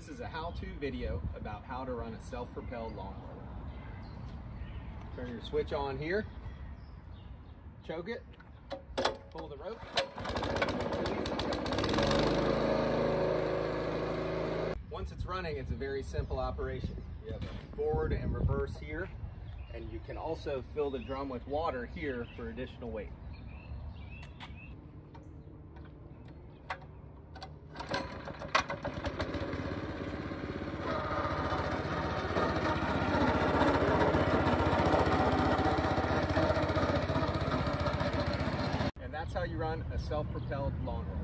This is a how-to video about how to run a self-propelled lawnmower. Turn your switch on here, choke it, pull the rope, release it. Once it's running, it's a very simple operation. You have a forward and reverse here, and you can also fill the drum with water here for additional weight. That's how you run a self-propelled lawnmower.